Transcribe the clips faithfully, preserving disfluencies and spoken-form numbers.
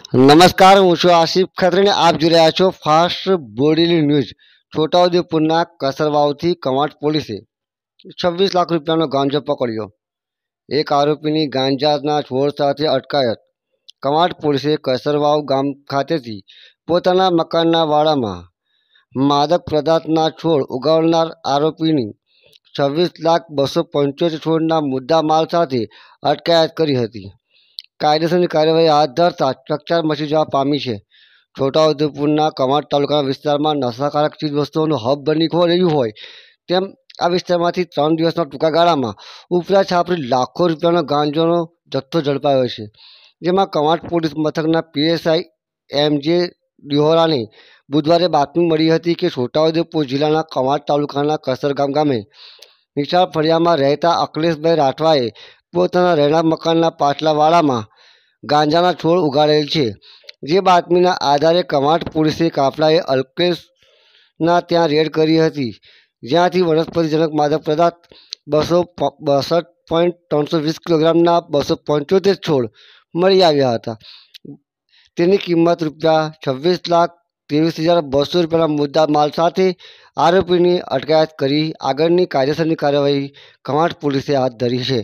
નમસ્કાર, હું છું આસિફ ખત્રીને આપ જોઈ રહ્યા છો ફાસ્ટ બોડેલી ન્યૂઝ। છોટાઉદેપુરના કસરવાવથી કવાંટ પોલીસે છવ્વીસ લાખ રૂપિયાનો ગાંજો પકડ્યો। એક આરોપીની ગાંજાના છોડ સાથે અટકાયત। કવાંટ પોલીસે કસરવાવ ગામ ખાતેથી પોતાના મકાનના વાડામાં માદક પદાર્થના છોડ ઉગાડનાર આરોપીની છવ્વીસ લાખ બસો પંચોતેર છોડના મુદ્દા માલ સાથે અટકાયત કરી હતી। કાયદેસરની કાર્યવાહી હાથ ધરતા ચકચાર મચી જવા પામી છે। છોટાઉદેપુરના કવાંટ તાલુકાના વિસ્તારમાં નશાકારક ચીજવસ્તુઓનું હબ બની રહ્યું હોય તેમ આ વિસ્તારમાંથી ત્રણ દિવસના ટૂંકા ગાળામાં ઉપરા છાપરી લાખો રૂપિયાનો ગાંજાનો જથ્થો ઝડપાયો છે, જેમાં કવાંટ પોલીસ મથકના પીએસઆઈ એમ જે દિહોરાને બુધવારે બાતમી મળી હતી કે છોટાઉદેપુર જિલ્લાના કવાંટ તાલુકાના કસરગામ ગામે નિશાળ ફળિયામાં રહેતા અખિલેશભાઈ રાઠવાએ પોતાના રહેણાંક મકાનના પાછલા વાડામાં ગાંજાના છોડ ઉગાડેલ છે। જે બાતમીના આધારે કવાંટ પોલીસે કાફલાએ અલ્કેશના ત્યાં રેડ કરી હતી, જ્યાંથી વનસ્પતિજનક માદક પદાર્થ બસો બાસઠ પોઈન્ટ ત્રણસો વીસ કિલોગ્રામના બસો પંચોતેર છોડ મળી આવ્યા હતા। તેની કિંમત રૂપિયા છવ્વીસ લાખ ત્રેવીસ હજાર બસો રૂપિયાના મુદ્દા માલ સાથે આરોપીની અટકાયત કરી આગળની કાયદેસરની કાર્યવાહી કવાંટ પોલીસે હાથ ધરી છે।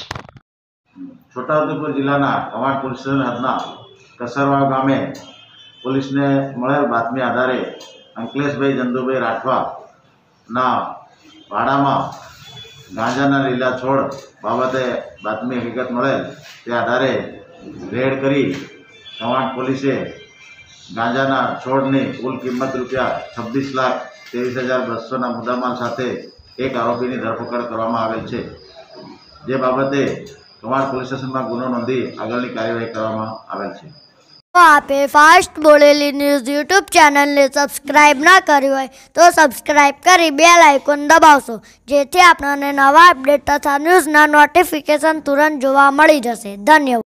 છોટાઉદેપુર જિલ્લાના કવાંટ પોલીસ સ્ટેશન હદના કસરવાવ ગામે પોલીસને મળેલ બાતમી આધારે અંકલેશભાઈ જંદુભાઈ રાઠવાના વાડામાં ગાંજાના લીલા છોડ બાબતે બાતમી હકીકત મળેલ તે આધારે રેડ કરી કવાંટ પોલીસે ગાંજાના છોડની કુલ કિંમત રૂપિયા છવ્વીસ લાખ ત્રેવીસ હજાર બસોના મુદ્દામાલ સાથે એક આરોપીની ધરપકડ કરવામાં આવેલ છે। જે બાબતે કવાંટ પોલીસ સ્ટેશનમાં ગુનો નોંધી આગળની કાર્યવાહી કરવામાં આવેલ છે। તો આપે ફાસ્ટ બોડેલી ન્યૂઝ યુટ્યુબ ચેનલને સબસ્ક્રાઇબ ના કરી હોય તો સબસ્ક્રાઇબ કરી બેલ આઇકોન દબાવશો, જેથી આપણને નવા અપડેટ તથા ન્યૂઝના નોટિફિકેશન તુરંત જોવા મળી જશે। ધન્યવાદ।